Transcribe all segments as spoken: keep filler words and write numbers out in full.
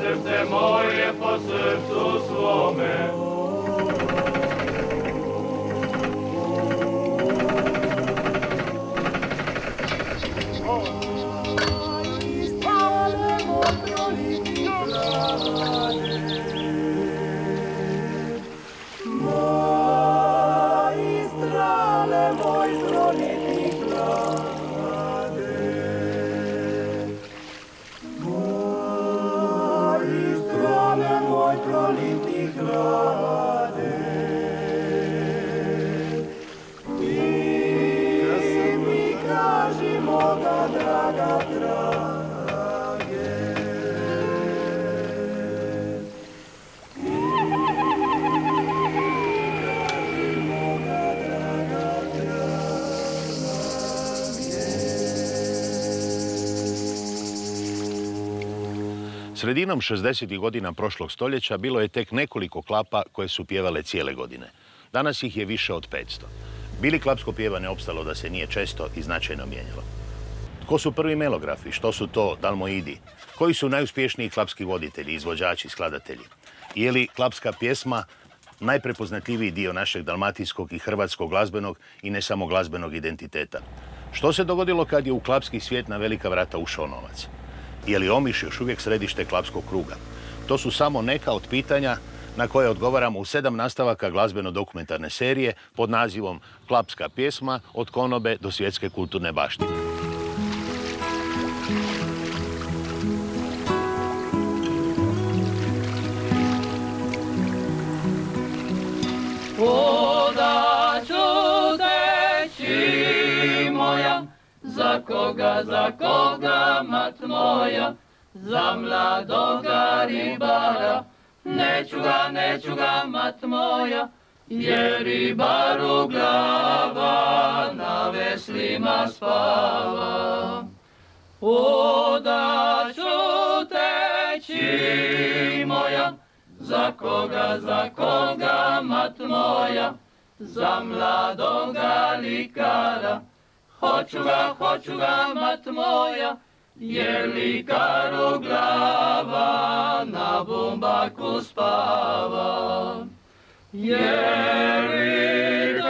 srce moje po srcu svome. Sredinom šezdesetih godina prošlog stoljeća bilo je tek nekoliko klapa koje su pjevale cijele godine. Danas ih je više od petsto. Bi li klapsko pjevanje opstalo da se nije često i značajno mijenjalo? Tko su prvi melografi? Što su to dalmoidi? Koji su najuspješniji klapski voditelji, izvođači, skladatelji? Je li klapska pjesma najprepoznatljiviji dio našeg dalmatinskog i hrvatskog glazbenog i ne samo glazbenog identiteta? Što se dogodilo kad je u klapski svijet na velika vrata ušao novac? Je li Omiš još uvijek središte klapskog kruga? To su samo neka od pitanja na koje odgovaramo u sedam nastavaka glazbeno-dokumentarne serije pod nazivom Klapska pjesma od konobe do svjetske kulturne baštine. Voda ću teći moja, za koga, za koga, mat moja, za mladoga ribara. Neću ga, neću ga, mat moja, jer ribaru glava na veslima spava. Voda ću teći moja, za koga, za koga, mat moja, za mladoga likara. Hoću ga, hoću ga, mat moja, jer likaru glava na bumbaku spava. Jer likaru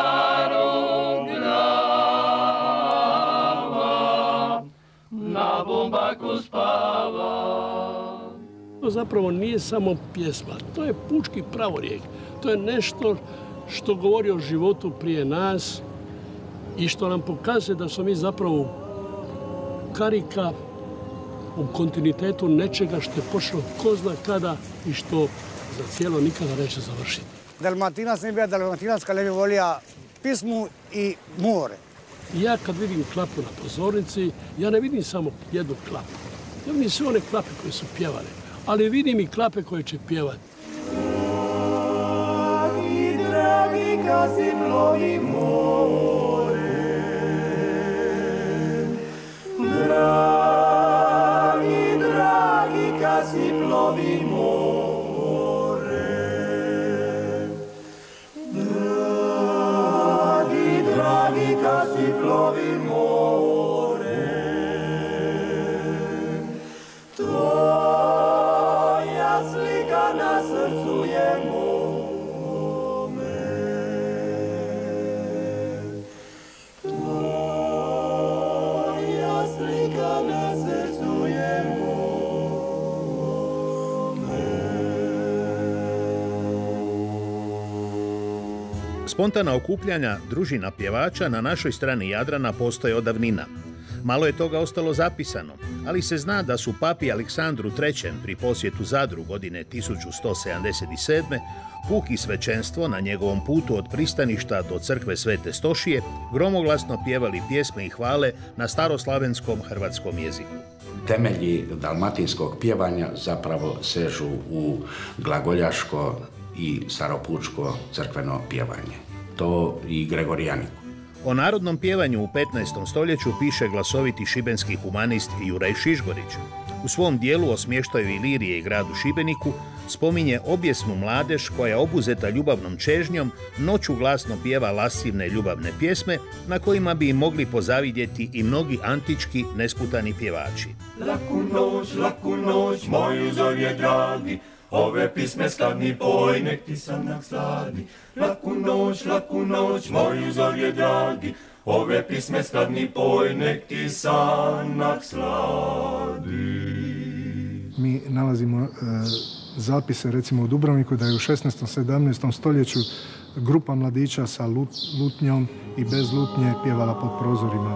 glava na bumbaku spava. To zapravo nije samo pjesma, to je pučki pravorijek. To je nešto što govori o životu prije nas i što nam pokazuje da smo mi zapravo karika u kontinuitetu nečega što je počelo ko zna kada i što za cijelo nikada neće završiti. Dalmatinac ne bi dalmatinac kad ne bi volio pismu i more. Ja kad vidim klapu na pozornici, ja ne vidim samo jednu klapu. Ja vidim sve one klape koje su pjevale, ali vidim i klape koje će pjevati. Dragi, dragi, kad si plovi more, dragi, dragi, kad si plovi more, dragi, dragi, kad si plovi more, tvoja slika na srcu je mome. Tvoja slika na srcu je mome. Spontana okupljanja družina pjevača na našoj strani Jadrana postoje od davnina. Malo je toga ostalo zapisano, ali se zna da su papi Aleksandru trećem pri posjetu Zadru godine tisuću sto sedamdeset sedme puk i svećenstvo na njegovom putu od pristaništa do crkve Svete Stošije gromoglasno pjevali pjesme i hvale na staroslavenskom hrvatskom jeziku. Temelji dalmatinskog pjevanja zapravo sežu u glagoljaško i staropučko crkveno pjevanje. To i Gregorijaniku. O narodnom pjevanju u petnaestom stoljeću piše glasoviti šibenski humanist Juraj Šišgorić. u svom dijelu o smještaju Ilirije i gradu Šibeniku spominje objesnu mladež koja obuzeta ljubavnom čežnjom noću glasno pjeva lascivne ljubavne pjesme na kojima bi im mogli pozavidjeti i mnogi antički nesputani pjevači. Laku noć, laku noć, moju zorje dragi, ove pisme skladni poj, nek ti sanak sladi. Laku noć, laku noć, moju zorje dragi, ove pisme skladni poj, nek ti sanak sladi. Mi nalazimo e, zapise recimo u Dubrovniku da je u šesnaestom sedamnaestom stoljeću grupa mladića sa lut, lutnjom i bez lutnje pjevala pod prozorima.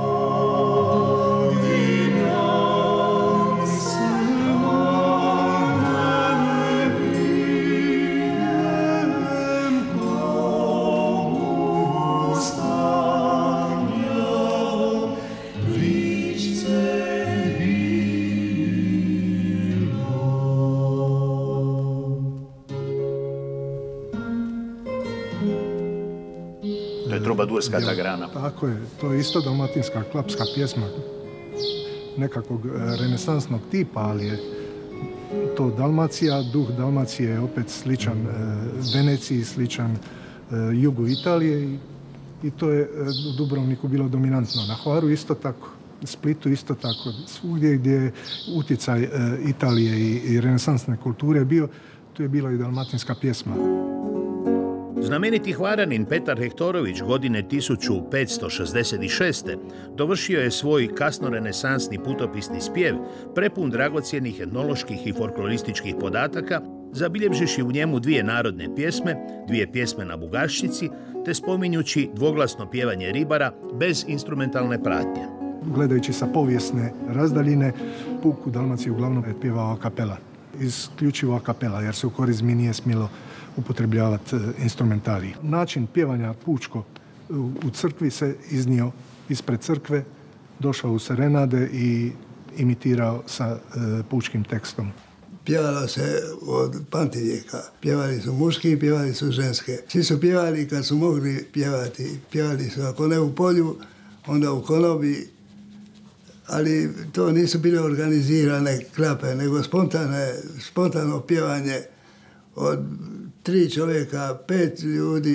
Trubadurska ta grana. Tako je, to je isto dalmatinska klapska pjesma nekakvog renesansnog tipa, ali je to Dalmacija, duh Dalmacije je opet sličan e, Veneciji, sličan e, jugu Italije i, i to je u Dubrovniku bilo dominantno. Na Hvaru isto tako, Splitu isto tako, svugdje gdje je utjecaj e, Italije i, i renesansne kulture bio, tu je bila i dalmatinska pjesma. Znameniti Hvaranin Petar Hektorović godine tisuću petsto šezdeset šeste. dovršio je svoj kasnorenesansni putopisni spjev, prepun dragocjenih etnoloških i folklorističkih podataka, zabilježivši u njemu dvije narodne pjesme, dvije pjesme na bugaščici, te spominjući dvoglasno pjevanje ribara bez instrumentalne pratnje. Gledajući sa povijesne razdaljine, puku Dalmaciju uglavnom je pjevao a kapela. Isključivo a kapela, jer se u korizmi nije smjelo upotrebljavati instrumentarij. Način pjevanja pučko u crkvi se iznio ispred crkve, došao u serenade i imitirao sa e, pučkim tekstom. Pjevalo se od pamtivijeka. Pjevali su muški, pjevali su ženske. Svi su pjevali kad su mogli pjevati. Pjevali su ako ne u polju, onda u konobi, ali to nisu bile organizirane klape, nego spontane, spontano pjevanje od tri čovjeka, pet ljudi,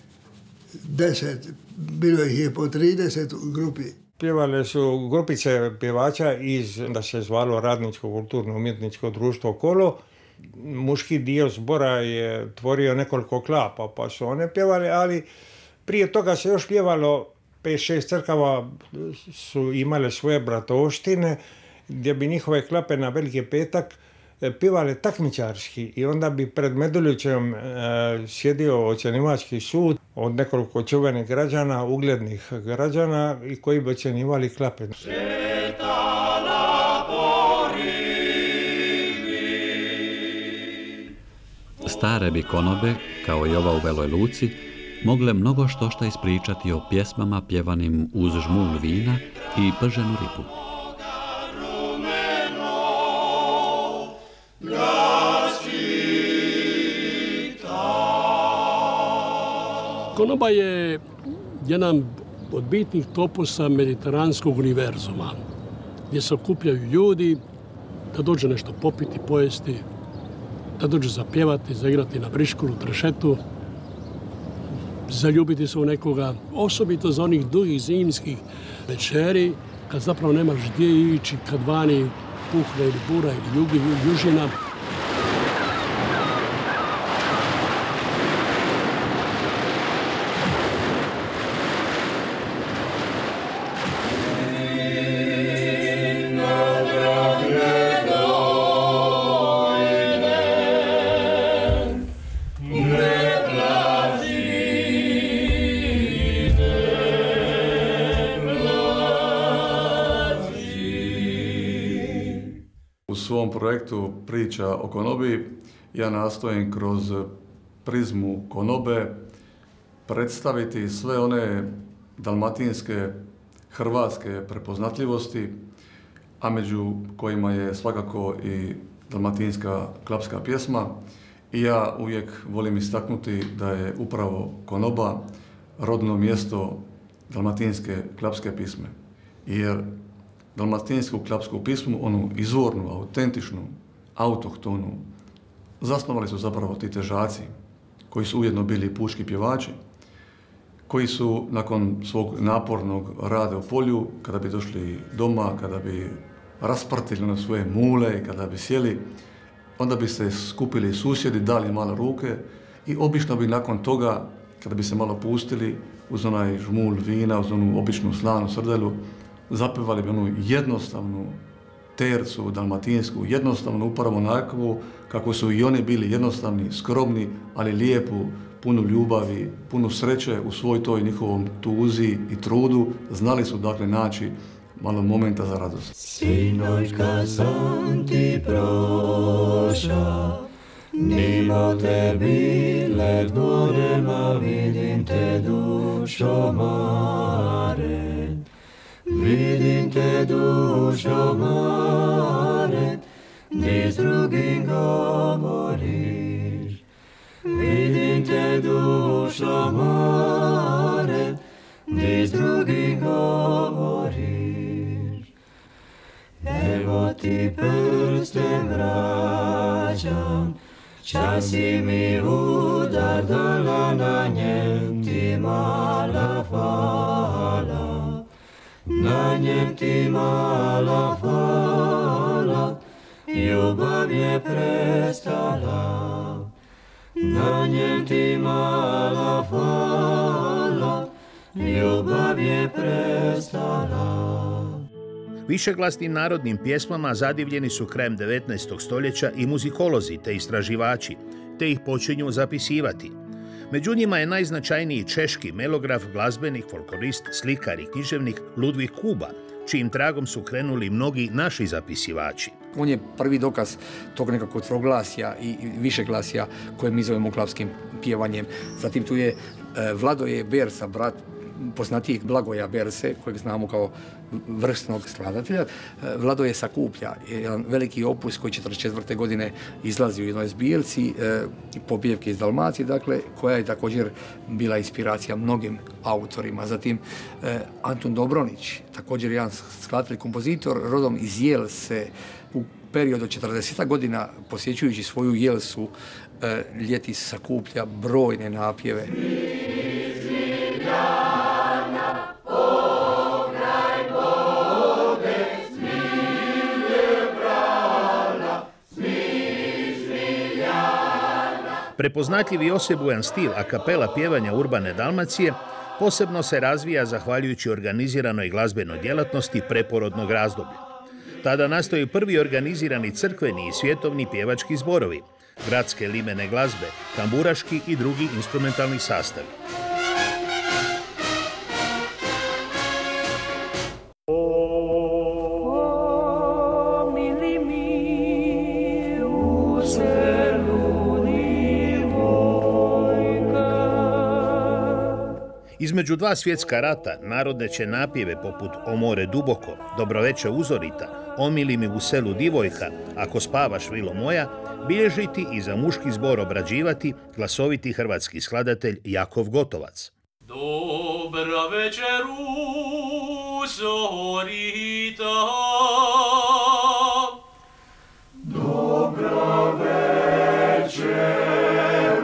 deset, bilo ih je po trideset u grupi. Pjevale su grupice pjevača iz, da se zvalo Radničko kulturno umjetničko društvo Kolo. Muški dio zbora je tvorio nekoliko klapa, pa su one pjevale, ali prije toga se još pjevalo, pet šest crkava su imale svoje bratovštine, gdje bi njihove klape na Veliki petak pjevale takmičarski i onda bi pred Meduljićem e, sjedio ocjenivački sud od nekoliko čuvenih građana, uglednih građana i koji bi ocjenjivali klape. Stare bi konobe, kao i ova u Veloj Luci, mogle mnogo što šta ispričati o pjesmama pjevanim uz žmulj vina i prženu ribu. Konoba je jedan od bitnih topusa mediteranskog univerzuma, gdje se okupljaju ljudi, da dođe nešto popiti, pojesti, da dođe zapjevati, zaigrati na briškulu, trešetu, zaljubiti se u nekoga, osobito za onih dugih zimskih večeri, kad zapravo nemaš gdje ići, kad vani puhne ili bura ili jugi, južina. U svom projektu Priča o konobi ja nastojim kroz prizmu konobe predstaviti sve one dalmatinske, hrvatske prepoznatljivosti, a među kojima je svakako i dalmatinska klapska pjesma. I ja uvijek volim istaknuti da je upravo konoba rodno mjesto dalmatinske klapske pjesme. Jer dalmatinsku klapsku pismu, onu izvornu, autentičnu, autohtonu, zasnovali su zapravo ti težaci, koji su ujedno bili pučki pjevači, koji su nakon svog napornog rada u polju, kada bi došli doma, kada bi rasprtili na svoje mule, kada bi sjeli, onda bi se skupili susjedi, dali malo ruke i obično bi nakon toga, kada bi se malo pustili, uz onaj žmulj vina, uz onu običnu slanu srdelu, zapevali bi onu jednostavnu tercu dalmatinsku, jednostavnu upravo onakvu kako su i oni bili jednostavni, skromni, ali lijepu, punu ljubavi, punu sreće u svoj toj njihovom tuzi i trudu. Znali su dakle naći malo momenta za radost. Sinoćka sam ti proša, mimo te bile dvorema, vidim te dušo mare, vidim te dušo mare, di s drugim govoriš, vidim te dušo mare, di s drugim govoriš. Evo ti prsten vraćam, časi mi udar dala, na njem ti mala hvala, na njem ti mala hvala, ljubav je prestala, na njem ti mala hvala, ljubav je prestala. Višeglasnim narodnim pjesmama zadivljeni su krajem devetnaestog stoljeća i muzikolozi te istraživači, te ih počinju zapisivati. Među njima je najznačajniji češki melograf, glazbenik, folklorist, slikar i književnik Ludvig Kuba, čijim tragom su krenuli mnogi naši zapisivači. On je prvi dokaz tog nekakvog troglasja i višeglasja koje mi zovemo klapskim pjevanjem. Zatim tu je Vladoje Bersa, brat poznatijeg Blagoja Berse, kojeg znamo kao vrsnog skladatelja. Vladoje sakuplja jedan veliki opus koji četrdeset četvrte godine izlazi u jednoj zbirci, popjevke iz Dalmacije, dakle, koja je također bila inspiracija mnogim autorima. Zatim Antun Dobronić, također jedan skladatelj, kompozitor, rodom iz Jelse, u periodu četrdeset godina posjećujući svoju Jelsu, ljeti sakuplja brojne napjeve. Prepoznatljivi osebujan stil a kapela pjevanja urbane Dalmacije posebno se razvija zahvaljujući organiziranoj glazbenoj djelatnosti preporodnog razdoblja. Tada nastaju prvi organizirani crkveni i svjetovni pjevački zborovi, gradske limene glazbe, tamburaški i drugi instrumentalni sastavi. Između dva svjetska rata narodne će napjeve poput O more duboko, Dobroveče uzorita, Omili mi u selu divojka, Ako spavaš vilo moja, bilježiti i za muški zbor obrađivati glasoviti hrvatski skladatelj Jakov Gotovac. Dobra večer uzorita, dobra večer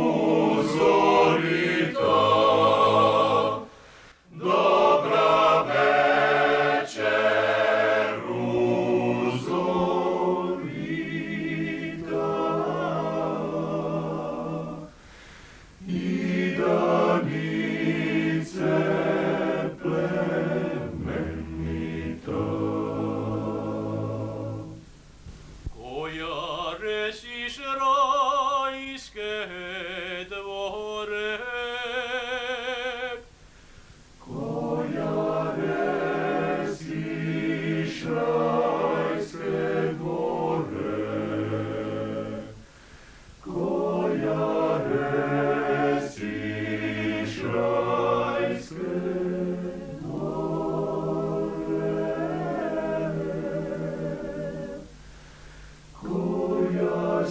uzorita, dobra večer uzorita, i danice plemenita, koja resiš rajske dvore, koja resiš rajske dvore, koja resiš rajske dvore, koja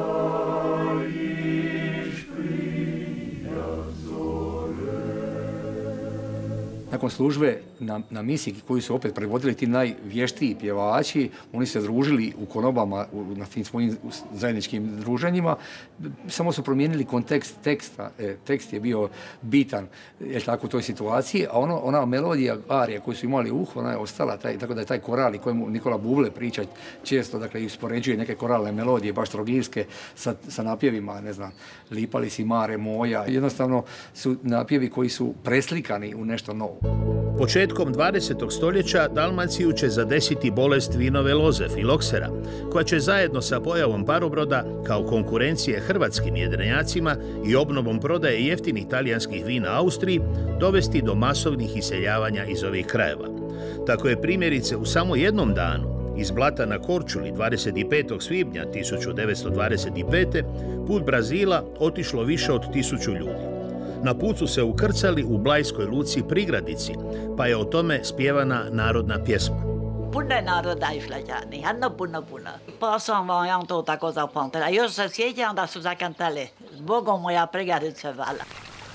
sjajiš prija zore. Nakon službe na, na misiji koju su opet prevodili ti najvještiji pjevači, oni se družili u konobama, u, na tim svojim zajedničkim druženjima, samo su promijenili kontekst teksta. E, tekst je bio bitan, je tako, u toj situaciji, a ono, ona melodija, arija koju su imali uho, ona je ostala, taj, tako da je taj koral i kojemu Nikola Buble priča često, dakle, uspoređuje neke koralne melodije, baš trogirske, sa, sa napjevima, ne znam, Lipali si mare moja. Jednostavno su napjevi koji su preslikani u nešto novo. Početkom dvadesetog stoljeća Dalmaciju će zadesiti bolest vinove loze, filoksera, koja će zajedno sa pojavom parobroda, kao konkurencije hrvatskim jedrenjacima i obnovom prodaje jeftinih talijanskih vina Austriji, dovesti do masovnih iseljavanja iz ovih krajeva. Tako je primjerice u samo jednom danu iz Blata na Korčuli dvadeset petog svibnja tisuću devetsto dvadeset pete put Brazila otišlo više od tisuću ljudi. Na put su se ukrcali u Blajskoj luci Prigradici, pa je o tome spjevana narodna pjesma. Puno je naroda išla Đani, jedno puno, puno. Pa sam vam ja to tako zapamtila. Još se sjećam da su zakantali Zbogom moja Prigradice vala.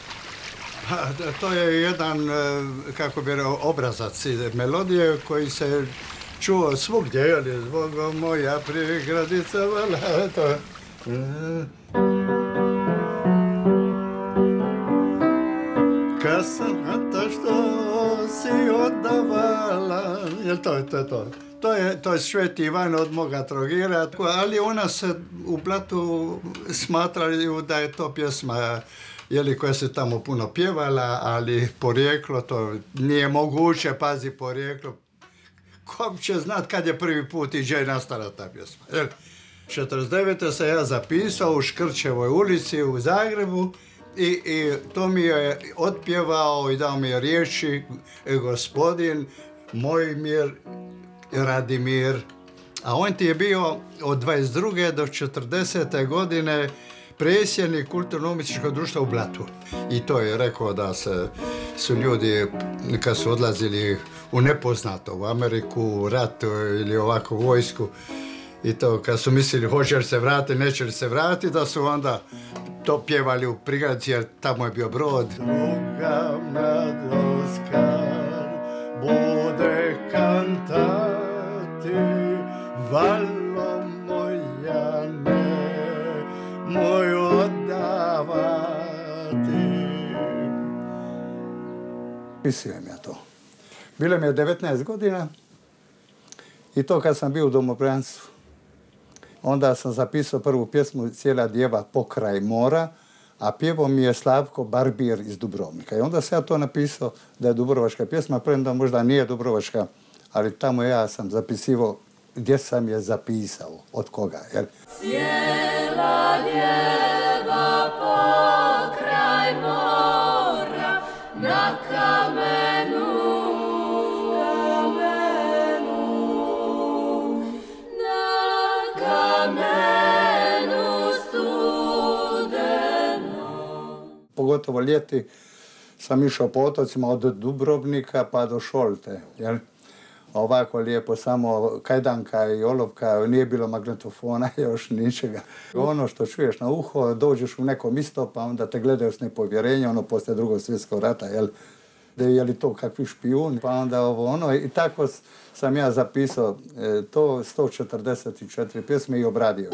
To je jedan, kako bi rekao, obrazac melodije koji se čuo svugdje, je Zbogom moja Prigradice vala. To je... Kasnata što si odavala, jel to je to, to. To je, to je Sveti Ivan od moga Trogira, ali ona se u Blatu smatraju da je to pjesma jeli, koja se tamo puno pjevala, ali porijeklo to nije moguće, pazi porijeklo. Ko će znat kad je prvi put i gdje je nastala ta pjesma. Jel? četrdeset devete sam ja zapisao u Škrčevoj ulici u Zagrebu. I, I to mi je otpjevao i dao mi je riječi gospodin Mojmir Radimir. A on ti je bio od dvadeset druge do četrdesete godine predsjednik kulturno-umjetničkog društva u Blatu. I to je rekao da se, su ljudi kad su odlazili u nepoznato, u Ameriku, u rat ili ovako u vojsku, i to kad su mislili hoće li se vratiti, neće li se vratiti, da su onda to pjevali u Prigradici, jer tamo je bio brod. Druga mladoska bude kantati, valo moja ne, moj odavati. Pisujem ja to. Bilo mi je devetnaest godina i to kad sam bio u domobranstvu. Onda sam zapisao prvu pjesmu Cijela djeva pokraj mora, a pjevo mi je Slavko Barbir iz Dubrovnika. I onda sam ja to napisao da je dubrovačka pjesma, premda možda nije dubrovačka, ali tamo ja sam zapisivao gdje sam je zapisao, od koga. Jel? Cijela djeva pokraj mora, na kamenu. Pogotovo ljeti sam išao po otocima od Dubrovnika pa do Šolte. Jel? Ovako lijepo, samo kajdanka i olovka, nije bilo magnetofona, još ničega. Ono što čuješ na uho, dođeš u neko misto pa onda te gledaju s nepovjerenjem, ono poslije drugog svjetskog rata, jel? Je li to kakvi špijun, pa onda ovo ono. I tako sam ja zapisao e, to sto četrdeset četiri pjesme i obradio.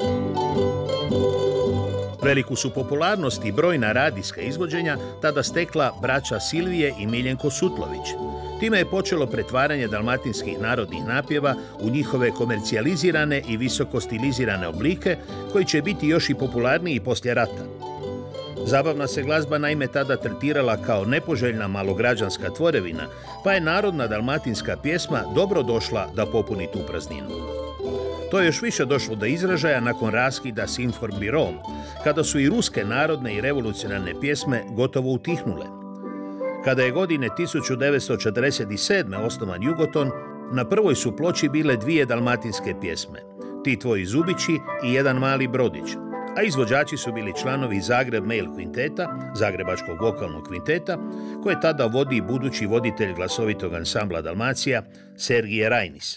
Veliku su popularnost i brojna radijska izvođenja tada stekla braća Silvije i Miljenko Sutlović. Time je počelo pretvaranje dalmatinskih narodnih napjeva u njihove komercijalizirane i visoko stilizirane oblike, koji će biti još i popularniji poslije rata. Zabavna se glazba naime tada tretirala kao nepoželjna malograđanska tvorevina, pa je narodna dalmatinska pjesma dobro došla da popuni tu prazninu. To je još više došlo do izražaja nakon raskida s Informbirom, kada su i ruske narodne i revolucionarne pjesme gotovo utihnule. Kada je godine tisuću devetsto četrdeset sedme osnovan Jugoton, na prvoj su ploči bile dvije dalmatinske pjesme, Ti tvoji zubići i Jedan mali brodić, a izvođači su bili članovi Zagreb Mail kvinteta, zagrebačkog vokalnog kvinteta, koje tada vodi budući voditelj glasovitog ansambla Dalmacija, Sergije Rajnis.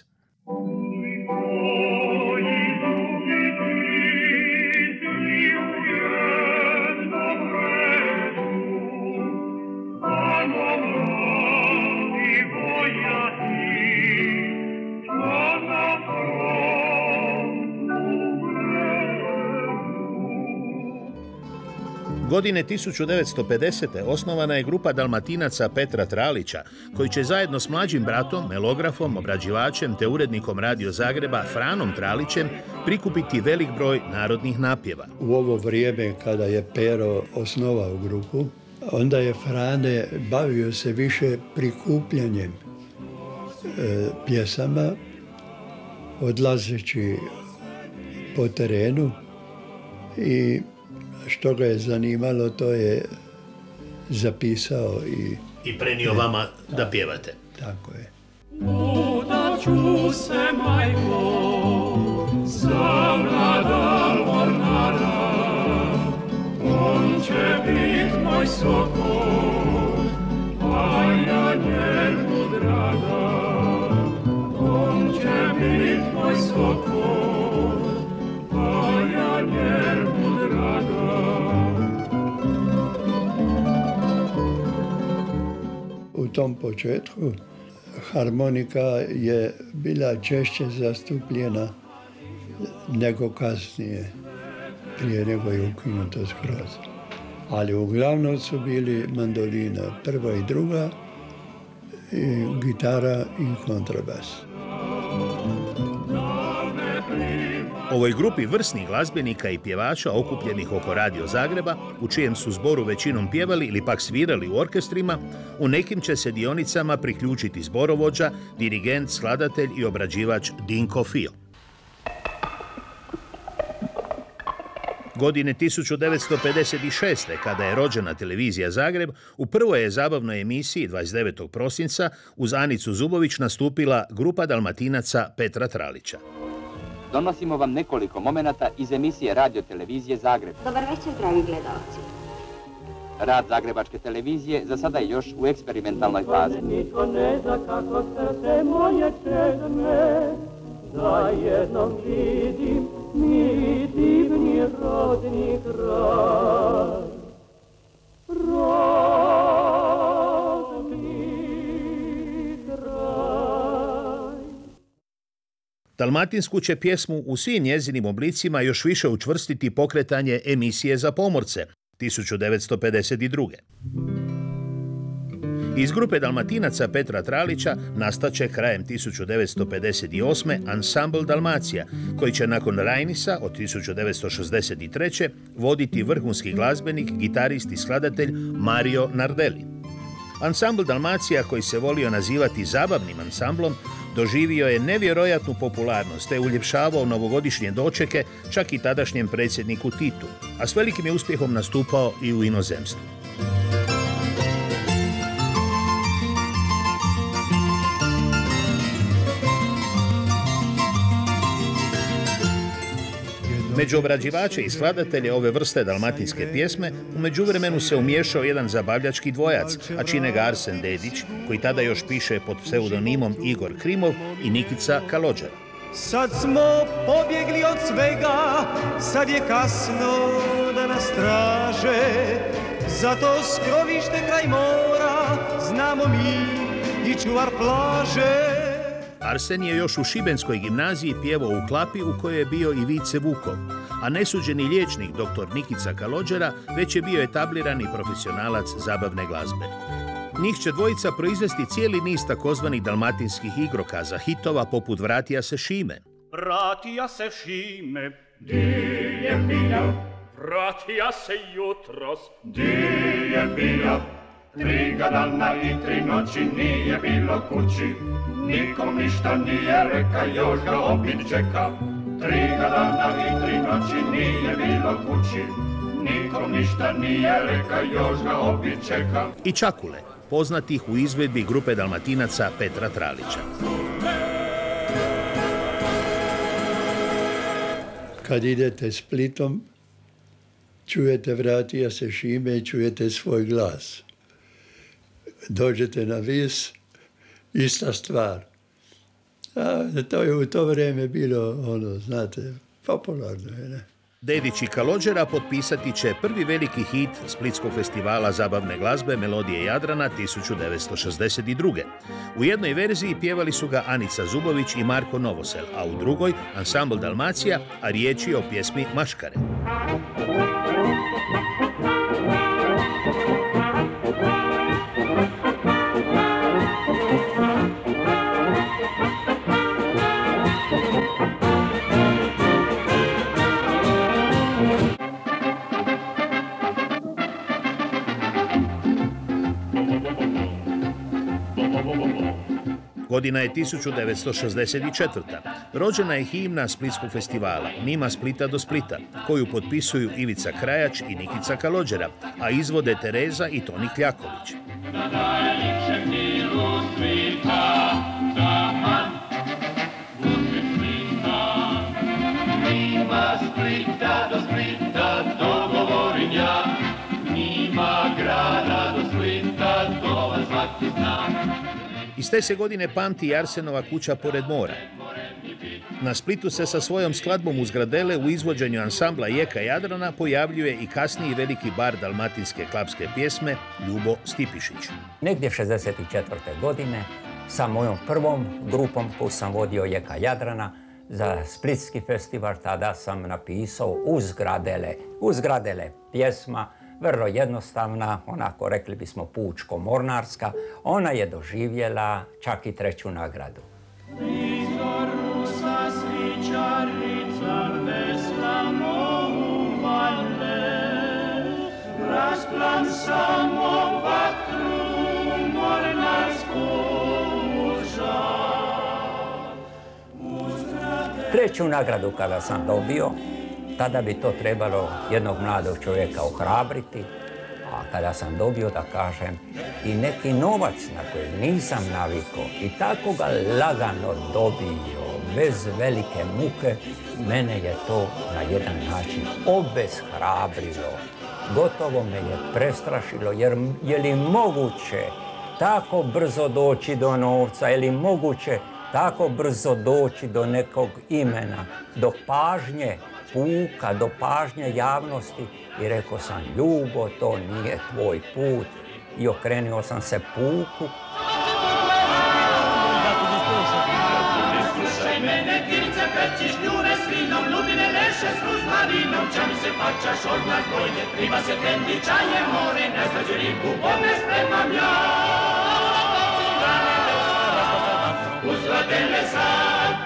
Godine tisuću devetsto pedesete. osnovana je grupa Dalmatinaca Petra Tralića, koji će zajedno s mlađim bratom, melografom, obrađivačem te urednikom Radio Zagreba Franom Tralićem prikupiti velik broj narodnih napjeva. U ovo vrijeme kada je Pero osnovao grupu, onda je Frane bavio se više prikupljanjem e, pjesama, odlazeći po terenu i što ga je zanimalo, to je zapisao i... I prenio vama da pjevate. Tako je. Udaću se, majko, za mlada mornara, on će bit moj sokol, a ja njemu draga. On će bit moj sokol, a ja njemu draga. U tom početku harmonika je bila češće zastupljena nego kasnije, prije nego je ukinuto skroz. Ali uglavnom su bili mandolina prva i druga, i gitara i kontrabas. Ovoj grupi vrsnih glazbenika i pjevača okupljenih oko Radio Zagreba, u čijem su zboru većinom pjevali ili pak svirali u orkestrima, u nekim će se dionicama priključiti zborovođa, dirigent, skladatelj i obrađivač Dinko Fio. Godine tisuću devetsto pedeset šeste. kada je rođena televizija Zagreb, u prvoj je zabavnoj emisiji dvadeset devetog prosinca uz Anicu Zubović nastupila grupa Dalmatinaca Petra Tralića. Donosimo vam nekoliko momenata iz emisije Radio televizije Zagreb. Dobar večer, dragi gledalci. Rad Zagrebačke televizije za sada je još u eksperimentalnoj fazi. Niko ne zna kako srce moje čedne, da jednom vidim mi divni rodni kraj. Rodni kraj. Dalmatinsku će pjesmu u svim njezinim oblicima još više učvrstiti pokretanje emisije za pomorce tisuću devetsto pedeset druge. Iz grupe Dalmatinaca Petra Tralića nastaće krajem tisuću devetsto pedeset osme. ansambl Dalmacija, koji će nakon Rajnisa od tisuću devetsto šezdeset treće. voditi vrhunski glazbenik, gitarist i skladatelj Mario Nardelli. Ansambl Dalmacija, koji se volio nazivati zabavnim ansamblom, doživio je nevjerojatnu popularnost te uljepšavao novogodišnje dočeke čak i tadašnjem predsjedniku Titu, a s velikim je uspjehom nastupao i u inozemstvu. Među obrađivače i skladatelje ove vrste dalmatinske pjesme u međuvremenu se umiješao jedan zabavljački dvojac, a čine ga Arsen Dedić, koji tada još piše pod pseudonimom Igor Krimov, i Nikica Kalođer. Sad smo pobjegli od svega, sad je kasno da nas traže, zato skrovište kraj mora, znamo mi i čuvar plaže. Arsen je još u Šibenskoj gimnaziji pjevao u klapi u kojoj je bio i Vice Vukov, a nesuđeni liječnik doktor Nikica Kalođera već je bio etablirani profesionalac zabavne glazbe. Njih će dvojica proizvesti cijeli niz takozvanih dalmatinskih igrokaza, hitova poput Vratija se Šime. Vratija se Šime, di je bio, vratija se jutros, di je bio, tri ga dana i tri noći nije bilo kući, nikom ništa nije reka, još ga opet čeka. Tri ga dana i tri noći nije bilo kući, nikom ništa nije reka, još ga opet čeka. I Čakule, poznatih u izvedbi grupe Dalmatinaca Petra Tralića. Kad idete Splitom, čujete Vratija se Šime i čujete svoj glas. Dođete na Vis, ista stvar. A, to je u to vrijeme bilo, ono, znate, popularno je, ne? Dedić i Kalođera potpisati će prvi veliki hit Splitskog festivala zabavne glazbe Melodije Jadrana tisuću devetsto šezdeset druge. U jednoj verziji pjevali su ga Anica Zubović i Marko Novosel, a u drugoj ansambl Dalmacija, a riječ je o pjesmi Maškare. Godina je tisuću devetsto šezdeset četvrta. Rođena je himna Splitskog festivala Nima Splita do Splita, koju potpisuju Ivica Krajač i Nikica Kalođera, a izvode Tereza i Toni Kljaković. Na najljepšem dilu svita, taman, usred Splita. Nima Splita do Splita, to govorim ja. Nima grada do Splita, to vas svaki zna. Iz te se godine pamti i Arsenova kuća pored mora. Na Splitu se sa svojom skladbom uz Gradele u izvođenju ansambla Jeka Jadrana pojavljuje i kasniji veliki bar dalmatinske klapske pjesme Ljubo Stipišić. Negdje šezdeset četvrte godine sa mojom prvom grupom koju sam vodio Jeka Jadrana za Splitski festival, tada sam napisao uz Gradele, uz Gradele pjesma, vrlo jednostavna, onako rekli bismo pučko-mornarska. Ona je doživjela čak i treću nagradu. Rusa sličarica veslamo u valle, rasplam samo vatru mornarsku žal. Treću nagradu kada sam dobio, tada bi to trebalo jednog mladog čovjeka ohrabriti, a kada sam dobio, da kažem, i neki novac na kojeg nisam navikao i tako ga lagano dobio, bez velike muke, mene je to na jedan način obeshrabrilo. Gotovo me je prestrašilo, jer je li moguće tako brzo doći do novca, je li moguće tako brzo doći do nekog imena, do pažnje puka, do pažnje javnosti, i rekao sam, Ljubo, to nije tvoj put, i okrenuo sam se puku. Slušaj mene, kirce, peciš, ljure s vinom, lubine leše s ruzmarinom, čami se pačaš od nas bojne, triba se tendi, čaje more, najslađu ribu, bome spremam ja. Uz Gradele sad.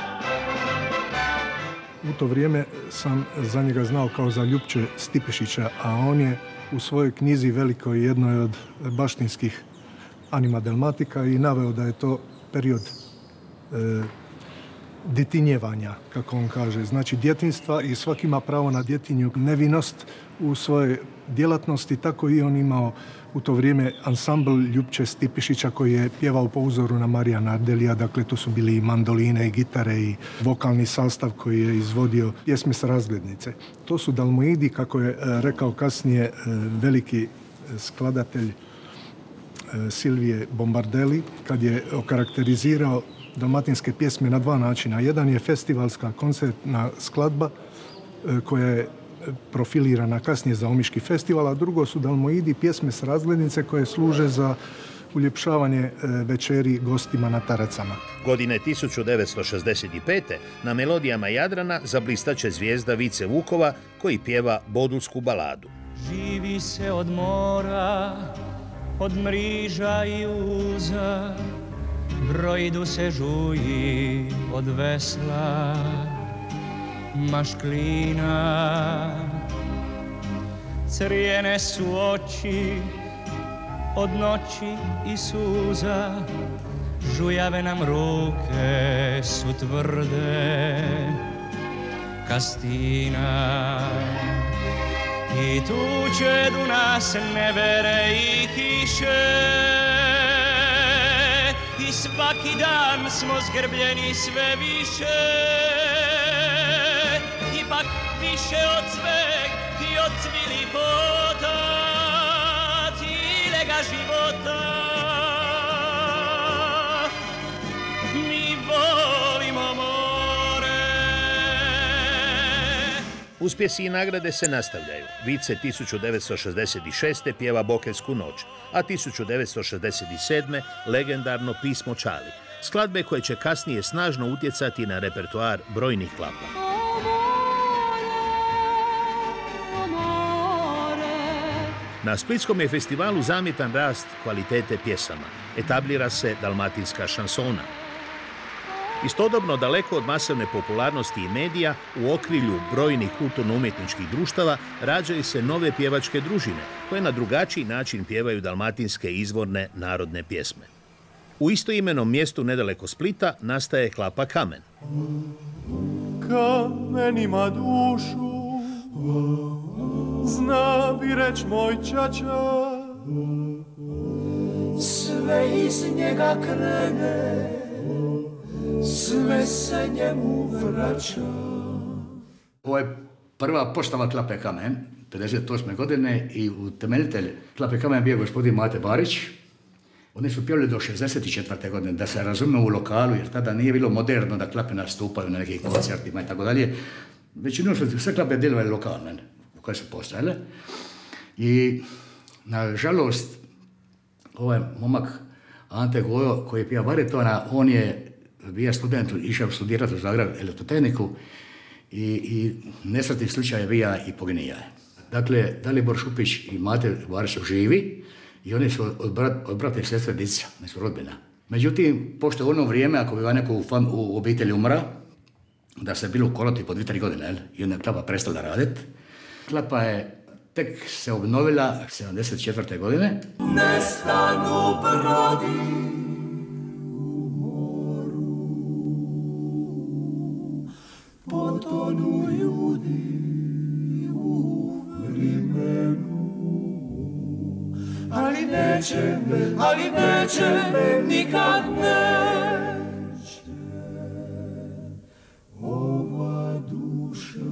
U to vrijeme sam za njega znao kao za Ljupče Stipišića, a on je u svojoj knjizi velikoj, jednoj od baštinskih Anima Dalmatika, i naveo da je to period e, djetinjevanja, kako on kaže, znači djetinjstva, i svaki ima pravo na djetinju nevinost u svojoj djelatnosti, tako i on imao u to vrijeme ansambl Ljupče Stipišića koji je pjevao po uzoru na Marijana Ardelija, dakle tu su bili i mandoline i gitare i vokalni sastav koji je izvodio pjesme s razglednice. To su dalmoidi, kako je rekao kasnije veliki skladatelj Silvije Bombardelli, kad je okarakterizirao dalmatinske pjesme na dva načina. Jedan je festivalska koncertna skladba koja je profilirana kasnije za Omiški festival, a drugo su dalmoidi, pjesme s razglednice koje služe za uljepšavanje večeri gostima na taracama. Godine tisuću devetsto šezdeset pete. na melodijama Jadrana zablistaće zvijezda Vice Vukova koji pjeva bodulsku baladu. Živi se od mora, od mriža i uza, brojdu se žuji od vesla, mašklina. Crjene su oči od noći i suza, žujave nam ruke su tvrde kastina. I tuče du nas nevere i kiše, i svaki dan smo zgrbljeni sve više. Ipak više od sveg i od cvili pota, cilega života. Mi volimo more. Uspjesi i nagrade se nastavljaju. Vice tisuću devetsto šezdeset šeste. pjeva Bokeljsku noć, a tisuću devetsto šezdeset sedme. legendarno Pismo Čali. Skladbe koje će kasnije snažno utjecati na repertoar brojnih klapa. Na Splitskom je festivalu zamjetan rast kvalitete pjesama. Etablira se dalmatinska šansona. Istodobno, daleko od masovne popularnosti i medija, u okrilju brojnih kulturno-umjetničkih društava rađaju se nove pjevačke družine, koje na drugačiji način pjevaju dalmatinske izvorne narodne pjesme. U istoimenom mjestu nedaleko Splita nastaje klapa Kamen. Kamen ima dušu, zna bi reć moj čača, sve iz njega krene, sve se njemu vraća. Ovo je prva postava klape Kamen, pedeset osme godine, i utemeljitelj klape Kamen bio gospodin Mate Barić. Oni su pjevali do šezdeset četvrte godine, da se razume u lokalu, jer tada nije bilo moderno da klape nastupaju na nekih koncertima i tako dalje. Većinom su sve klape djelovali lokalne, koje su postojale. I, nažalost, ovaj momak Ante Gojo, koji je pio baritona, on je bio student, išao studirati u Zagreb elektrotehniku i, i nesretni slučaj je bio i poginija. Dakle, Dalibor Šupić i Mate Barić su živi i oni su od, brat, od brata i sestre dica, ne su rodbina. Međutim, pošto u ono vrijeme, ako bi neko u, fam, u obitelji umra, da se bilo koloti po dvije, tri godine, jel? I onda je klapa prestala raditi. Klapa je tek se obnovila sedamdeset četvrte godine. Nestanu brodi u moru, potonu ljudi u vremenu, ali neće, ali neće, nikad neće ova duša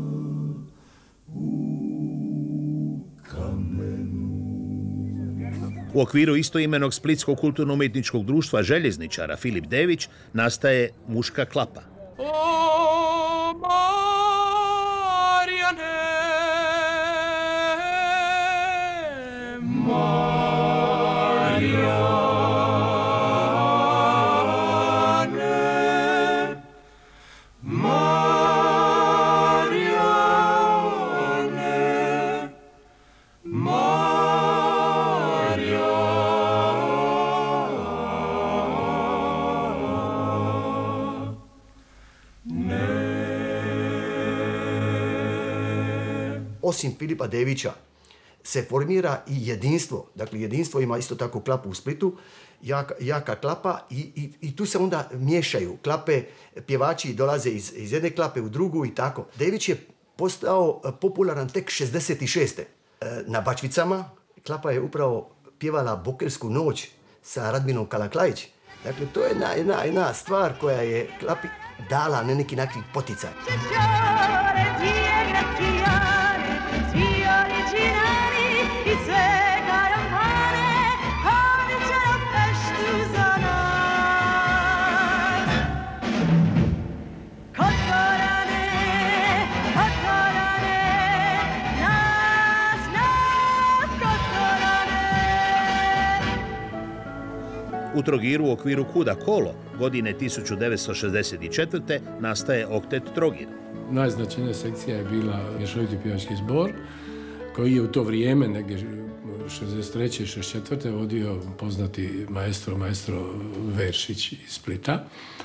u kamenu. U okviru istoimenog Splitskog kulturno-umjetničkog društva željezničara Filip Dević nastaje muška klapa. O Marijane, Marijane, Marijane, Osim Filipa Devića se formira i jedinstvo. Dakle, jedinstvo ima isto tako klapu u Splitu, jaka, jaka klapa i, i, i tu se onda miješaju klape, pjevači dolaze iz, iz jedne klape u drugu i tako. Dević je postao popularan tek šezdeset šeste Na Bačvicama klapa je upravo pjevala Bokeljsku noć sa Radminom Kalaklajić. Dakle, to je jedna, jedna, jedna stvar koja je klapi dala na neki način poticaj. U Trogiru u okviru Kuda Kolo godine tisuću devetsto šezdeset četvrte nastaje Oktet Trogir. Najznačajnija sekcija je bila mješoviti pjevački zbor, koji je u to vrijeme, negdje šezdeset treće šezdeset četvrte vodio poznati maestro, maestro Veršić iz Splita.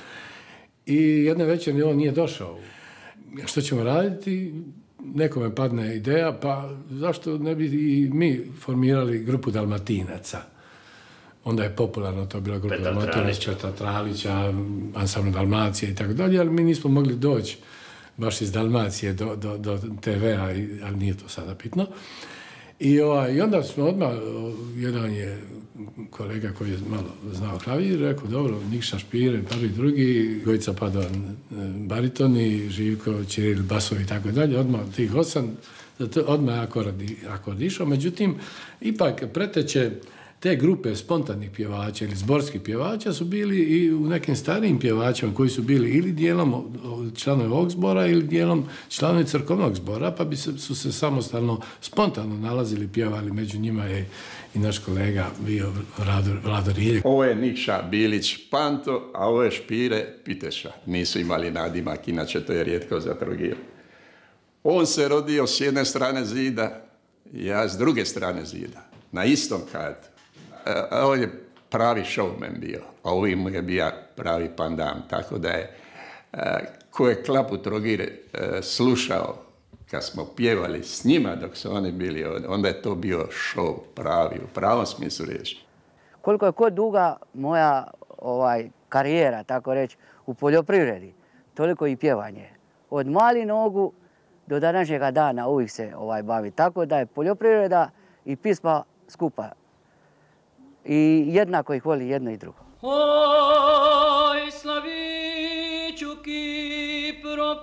I jedne večer on nije došao. Što ćemo raditi? Nekome padne ideja, pa zašto ne bi i mi formirali grupu Dalmatinaca? Onda je popularno to bila grupa Dalmatinaca, Petar Tralića, ansambl Dalmacije i tako dalje, ali mi nismo mogli doći baš iz Dalmacije do, do, do te vea, ali nije to sada bitno. I, ovaj, I onda smo odmah, jedan je kolega koji je malo znao klavir, rekao, dobro, Nikša Špire, prvi, drugi, Gojica Padovan, baritoni, Živko, Čiril, basovi i tako dalje, odmah tih osam, odmah akord, akord išao. Međutim, ipak preteče te grupe spontanih pjevača ili zborskih pjevača su bili i u nekim starijim pjevačima koji su bili ili dijelom članovi ovog zbora ili dijelom članovi crkovnog zbora, pa bi se, su se samostalno, spontano nalazili, pjevali. Među njima je i naš kolega bio Vlado, Vlado Riljek. Ovo je Nikša Bilić Panto, a ovo je Špire Piteša. Nisu imali nadimak, inače to je rijetko za Trogir. On se rodio s jedne strane zida, ja s druge strane zida, na istom katu. Uh, on je pravi showman bio, a ovim je bio pravi pandam, tako da je uh, ko je klapu Trogir uh, slušao kad smo pjevali s njima dok su oni bili ovdje, onda je to bio show pravi, u pravom smislu riječi. koliko je kod duga moja ovaj, karijera, tako reći, u poljoprivredi, toliko i pjevanje. Od malih nogu do današnjega dana uvijek se ovaj, bavi. Tako da je poljoprivreda i pisma skupa. I jednako ih voli jedno i drugo. Oj, slaviću Kipro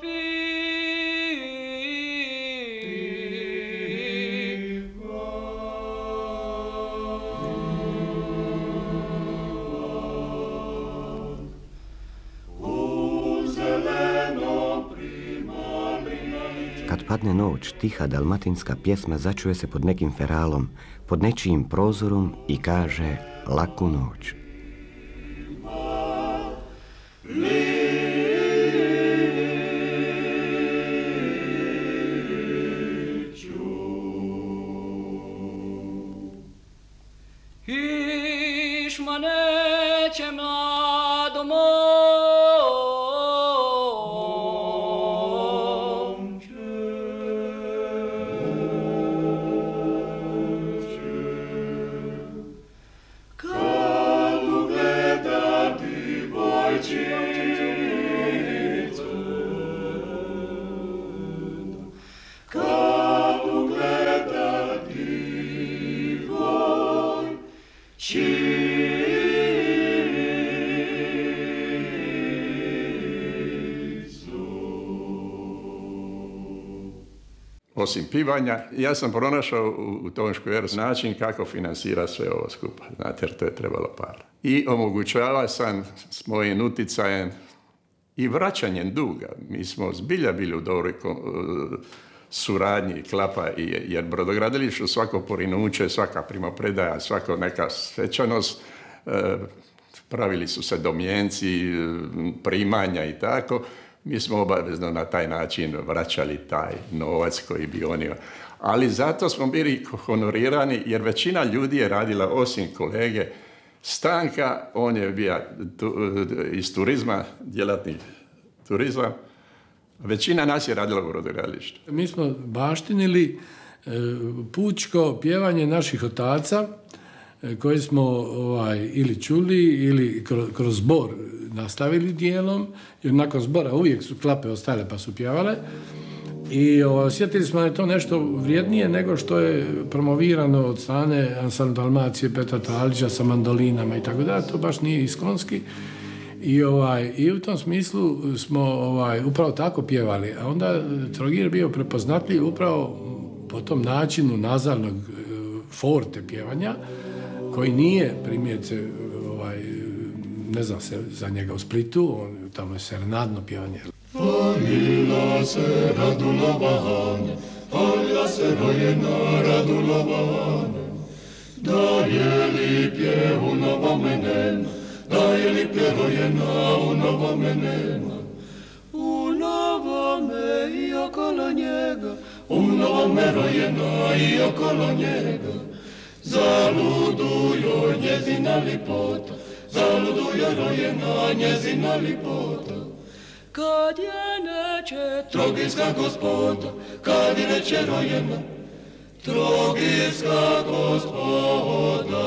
Kad padne noć, tiha dalmatinska pjesma začuje se pod nekim feralom, pod nečijim prozorom i kaže laku noć. Išma neće mlado Osim pivanja, ja sam pronašao u, u tom škveru način kako finansira sve ovo skupa, znate, jer to je trebalo para. I omogućava sam s mojim uticajem i vraćanjem duga. Mi smo zbilja bili u dobroj suradnji Klapa, i, jer brodogradilištu svako porinuće, svaka primopredaja, svako neka svečanost, e, pravili su se domjenci, primanja i tako. Mi smo obavezno na taj način vraćali taj novac koji bi oni... Ali zato smo bili honorirani, jer većina ljudi je radila, osim kolege Stanka, on je bio tu, iz turizma, djelatnik turizma. Većina nas je radila u brodogradilištu. Mi smo baštinili e, pučko pjevanje naših otaca, e, koje smo ovaj, ili čuli ili kroz, kroz zbor nastavili dijelom, jer nakon zbora uvijek su klape ostale pa su pjevale. I o, osjetili smo da je to nešto vrijednije nego što je promovirano od strane Ansambla Dalmacije, Petra Talića sa mandolinama i tako da, to baš nije iskonski. I, ovaj, i u tom smislu smo ovaj, upravo tako pjevali. A onda Trogir bio prepoznatljiv upravo po tom načinu nazalnog forte pjevanja, koji nije, primjerice, ovaj, ne znam se za njega u Splitu, on, tamo je serenadno pjevanje. Falila se Radulovane, falila se rojena Radulovane, da je li pjevu novome nema, da je li pjevojena u novome nema. U novome i okolo njega, u novome rojena i okolo njega, zaluduju njezina lipota, zaluduju rojena njezina lipota. Kad je neće Trogirska gospoda, kad je neće rojena Trogirska gospoda.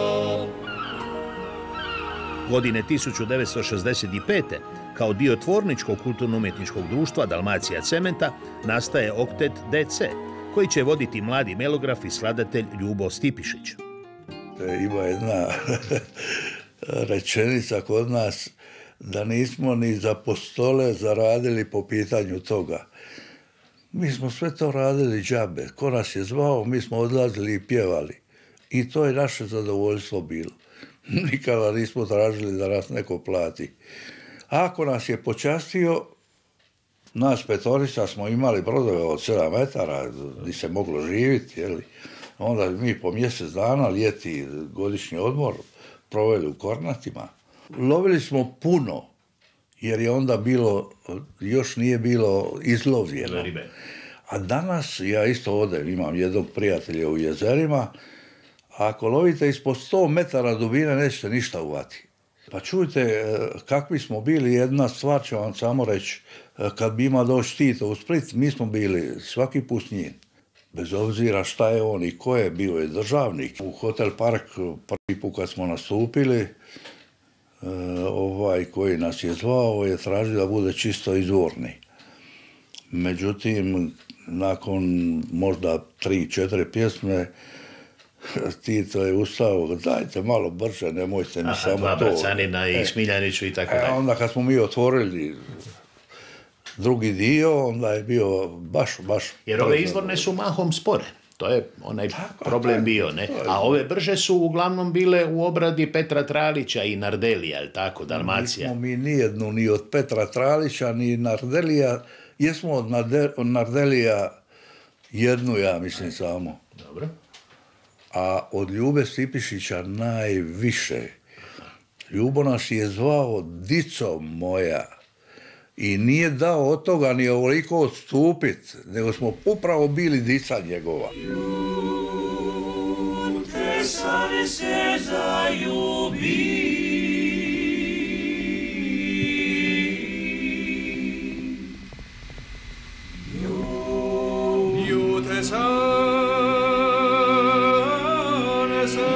Godine tisuću devetsto šezdeset pete. kao dio tvorničkog kulturno-umjetničkog društva Dalmacija Cementa nastaje oktet D C, koji će voditi mladi melograf i skladatelj Ljubo Stipišić. Ima jedna rečenica kod nas da nismo ni za postole zaradili po pitanju toga. Mi smo sve to radili džabe. Ko nas je zvao, mi smo odlazili i pjevali. I to je naše zadovoljstvo bilo. Nikada nismo tražili da nas neko plati. Ako nas je počastio, nas petorica smo imali brodove od sedam metara, gdje se moglo živjeti, jeli. Onda mi po mjesec dana, ljeti, godišnji odmor, proveli u Kornatima. Lovili smo puno, jer je onda bilo, još nije bilo izlovljeno. A danas, ja isto odem, imam jednog prijatelja u jezerima, ako lovite ispod sto metara dubine, nećete ništa uvati. Pa čujte, kakvi smo bili, jedna stvar ću vam samo reći, kad bi ima doći Tito u Split, mi smo bili svaki put s njim. bez obzira šta je on i ko je, bio je državnik. U Hotel Park prvi put kad smo nastupili, ovaj koji nas je zvao je tražio da bude čisto izvorni. Međutim, nakon možda tri, četiri pjesme, Tito je ustao, dajte malo brže, nemojte mi Aha, samo dva to. Bracanina i E, Smiljaniću i tako e, dalje. Onda kad smo mi otvorili drugi dio, onda je bio baš, baš... Jer ove izvorne su mahom spore. To je onaj problem bio, ne? A ove brže su uglavnom bile u obradi Petra Tralića i Nardelija, jel tako, Dalmacija? Nismo mi nijednu ni od Petra Tralića, ni Nardelija. Jesmo od, Narde, od Nardelija jednu, ja mislim, samo. Dobro. A od Ljube Stipišića najviše. Ljubo nas je zvao dico moja. I nije dao od toga ni ovoliko odstupit, nego smo upravo bili dica njegova. Te sane se zaljubi. Ljute sane se.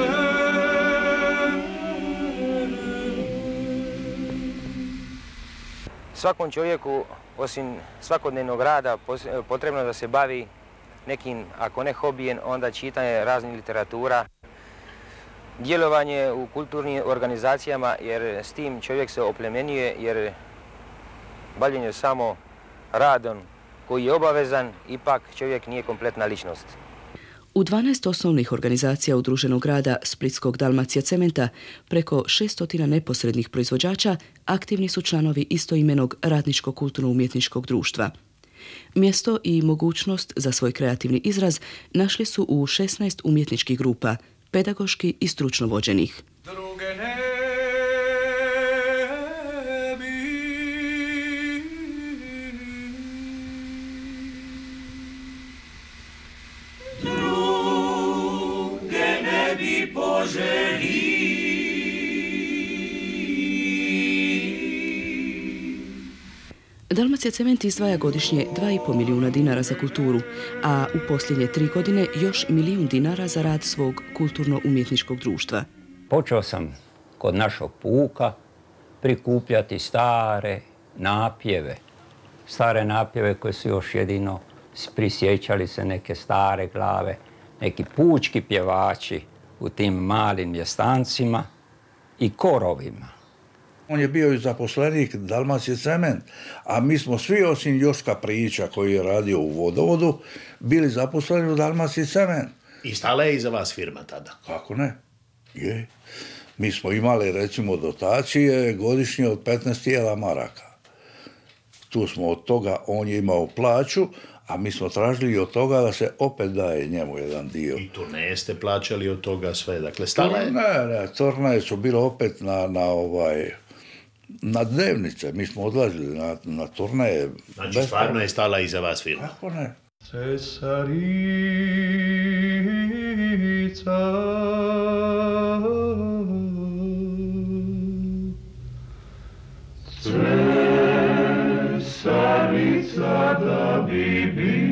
Svakom čovjeku, osim svakodnevnog rada, potrebno je da se bavi nekim, ako ne hobijem, onda čitanje raznih literatura, djelovanje u kulturnim organizacijama, jer s tim čovjek se oplemenjuje, jer bavljenje samo radom koji je obavezan, ipak čovjek nije kompletna ličnost. U dvanaest osnovnih organizacija udruženog rada Splitskog Dalmacija cementa, preko šestotina neposrednih proizvođača, aktivni su članovi istoimenog radničkog kulturno-umjetničkog društva. Mjesto i mogućnost za svoj kreativni izraz našli su u šesnaest umjetničkih grupa, pedagoški i stručno vođenih. Dalmacija cement izdvaja godišnje dva i pol milijuna dinara za kulturu, a u posljednje tri godine još milijun dinara za rad svog kulturno-umjetničkog društva. Počeo sam kod našog puka prikupljati stare napjeve. Stare napjeve koje su još jedino prisjećali se neke stare glave, neki pučki pjevači u tim malim mjestancima i korovima. On je bio i zaposlenik Dalmacije cement, a mi smo svi osim Joška Prijića koji je radio u vodovodu, bili zaposleni u Dalmaciji cement. I stala je iza vas firma tada? Kako ne? Je. Mi smo imali recimo dotacije godišnje od petnaest hiljada maraka. Tu smo od toga, on je imao plaću, a mi smo tražili od toga da se opet daje njemu jedan dio. I turneje ste plaćali od toga sve, dakle stala je... Ne, ne, turneje su bile opet na, na ovaj... na dnevnice, mi smo odlazili na, na turneje. Znači stvarno je stala iza vas firma? Kako ne? Cesarica Cesarica da bi bi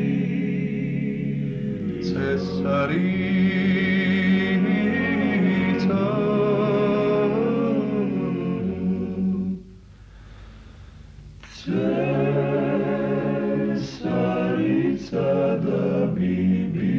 Cesarica Cesarica da bi bi.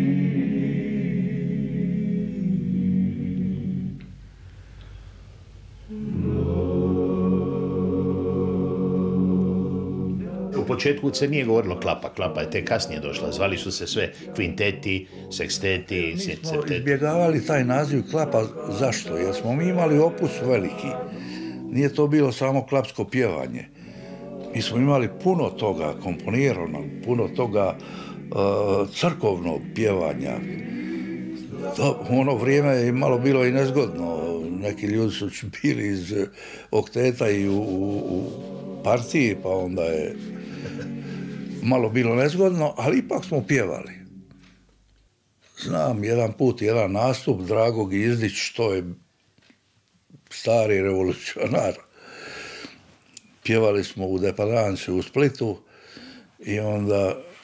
U početku se nije govorilo klapa, klapa je tek kasnije došla, zvali su se sve kvinteti, seksteti, Mi smo septeti. izbjegavali taj naziv klapa, zašto? Jer smo mi imali opus veliki. Nije to bilo samo klapsko pjevanje. Mi smo imali puno toga komponiranog, puno toga uh, crkovnog pjevanja. To, u ono vrijeme je malo bilo i nezgodno. Neki ljudi su bili iz okteta i u, u, u partiji, pa onda je malo bilo nezgodno, ali ipak smo pjevali. Znam, jedan put, jedan nastup, Drago Gizdić, to je stari revolucionar. Pjevali smo u depadansi u Splitu i onda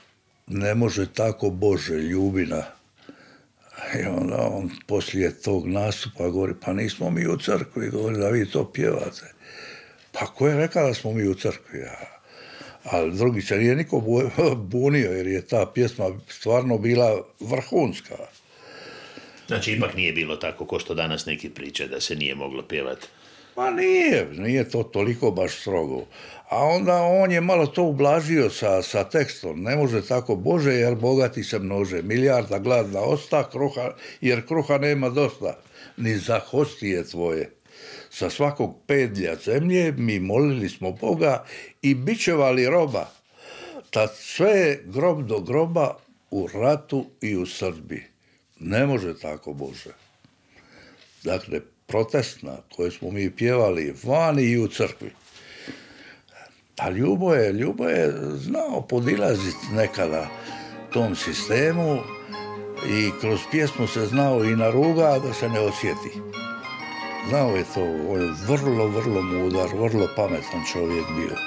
ne može tako Bože, Ljubina. I onda on poslije tog nastupa govori, pa nismo mi u crkvi, govori da vi to pjevate. Pa ko je rekao da smo mi u crkvi? Ali drugi se nije niko bunio, jer je ta pjesma stvarno bila vrhunska. Znači, ipak nije bilo tako ko što danas neki priče da se nije moglo pjevati. Pa nije, nije to toliko baš strogo. A onda on je malo to ublažio sa, sa tekstom. Ne može tako Bože, jer bogati se množe. Milijarda gladna osta, kruha, jer kruha nema dosta. Ni za hostije tvoje. Sa svakog pedlja zemlje mi molili smo Boga i bičevali roba. Tad sve je grob do groba u ratu i u Srbiji. Ne može tako Bože. Dakle, protestna koju smo mi pjevali vani i u crkvi. A Ljubo je, Ljubo je znao podilaziti nekada tom sistemu i kroz pjesmu se znao i naruga da se ne osjeti. Znao je to, on je vrlo, vrlo mudar, vrlo pametan čovjek bio.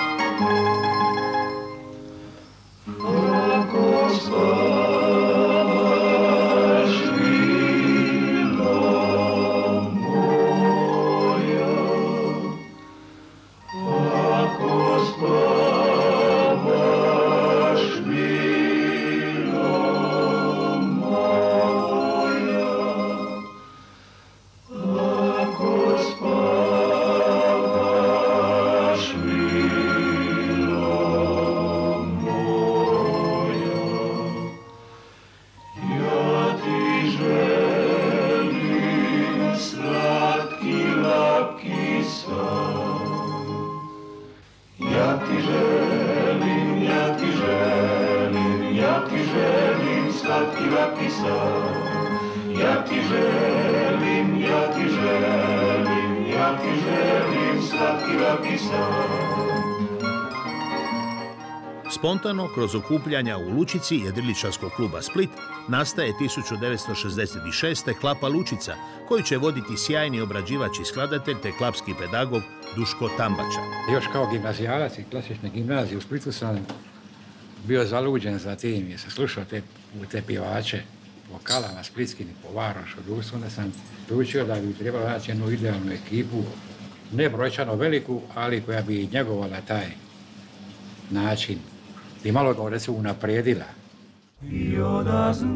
Spontano, kroz okupljanja u Lučici jedriličarskog kluba Split, nastaje tisuću devetsto šezdeset šeste klapa Lučica, koju će voditi sjajni obrađivač i skladatelj te klapski pedagog Duško Tambača. Još kao gimnazijalac i klasične gimnazije u Splitu sam bio zaluđen za tim, jer sam slušao te, te pjevače po kalama splitskim i po Varošu društvu, onda sam proučio da bi trebalo naći jednu idealnu ekipu, ne brojčano veliku, ali koja bi njegovala taj način i malo ga, recimo, unaprijedila. Jo da znaš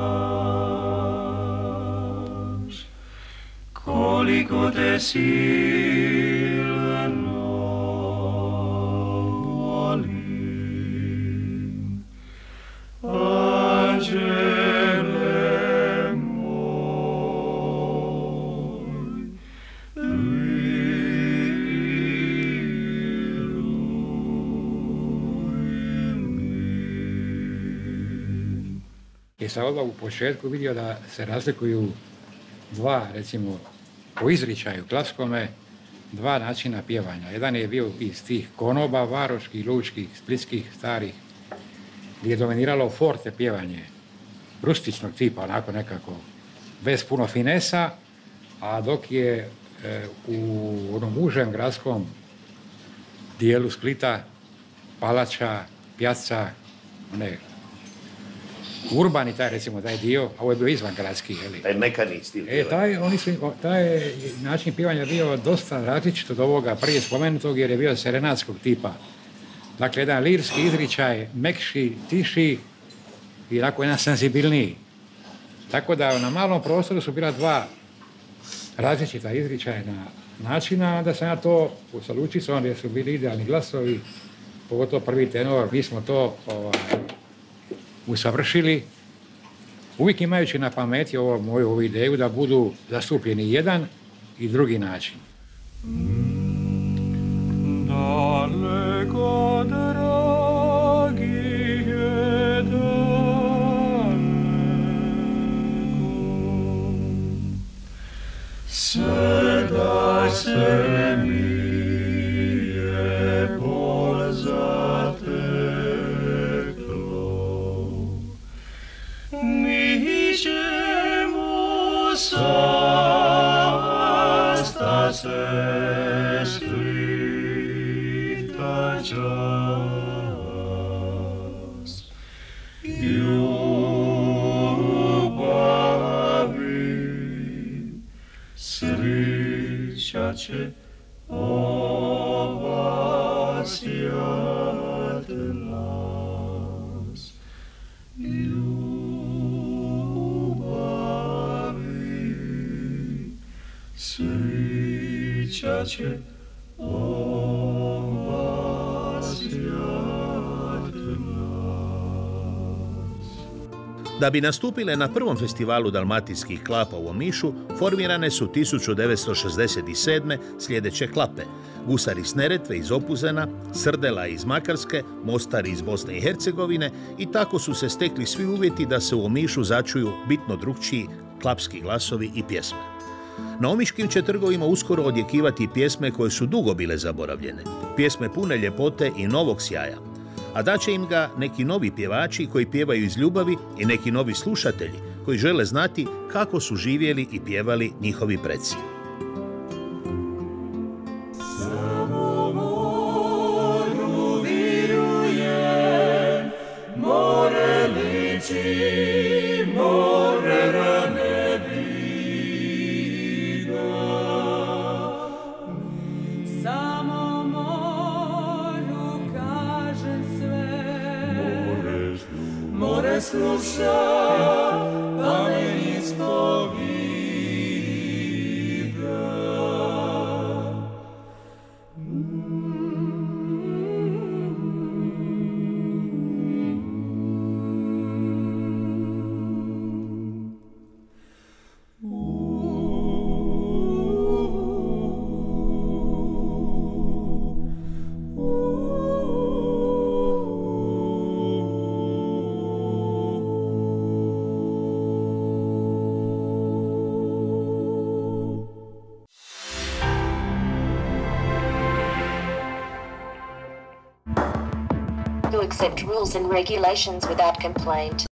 koliko te silno volim, anđele moj, I sam odmah u početku vidio da se razlikuju dva, recimo, po izričaju klapskome, dva načina pjevanja. Jedan je bio iz tih konoba, varoških, lučkih, splitskih, starih, gdje je dominiralo forte pjevanje, rustičnog tipa, onako nekako, bez puno finesa, a dok je e, u onom užem gradskom dijelu Splita, Palača, Pjaca, one, urbani taj, recimo, taj dio, a ovo je bio izvan gradski, jeli? Taj mekani stil. E, taj, oni su, taj način pjevanja bio dosta različit od ovoga prije spomenutog, jer je bio serenatskog tipa. Dakle, jedan lirski izričaj, mekši, tiši i onako jedan senzibilniji. Tako da na malom prostoru su bila dva različita izričajna načina, da sam ja to sa Lučicom, gdje su bili idealni glasovi, pogotovo prvi tenor, mi smo to ovaj, usavršili, uvijek imajući na pameti ovo, moju ovu ideju da budu zastupljeni jedan i drugi način. Daleko, dragi je daleko, sve da se mi je bol zateklo, mi ćemo sasta se čas, će ova sjat nas ljubavi, svića će ova sjat nas. Da bi nastupile na prvom festivalu dalmatinskih klapa u Omišu, formirane su tisuću devetsto šezdeset sedme sljedeće klape: Gusar iz Neretve iz Opuzena, Srdela iz Makarske, Mostar iz Bosne i Hercegovine, i tako su se stekli svi uvjeti da se u Omišu začuju bitno drukčiji klapski glasovi i pjesme. Na omiškim će trgovima uskoro odjekivati pjesme koje su dugo bile zaboravljene, pjesme pune ljepote i novog sjaja. A daće im ga neki novi pjevači koji pjevaju iz ljubavi i neki novi slušatelji koji žele znati kako su živjeli i pjevali njihovi preci. Samo moru virujem, more liči, more rane vida. Samo moru kažem sve, more sluša, pa me ispovida. Accept rules and regulations without complaint.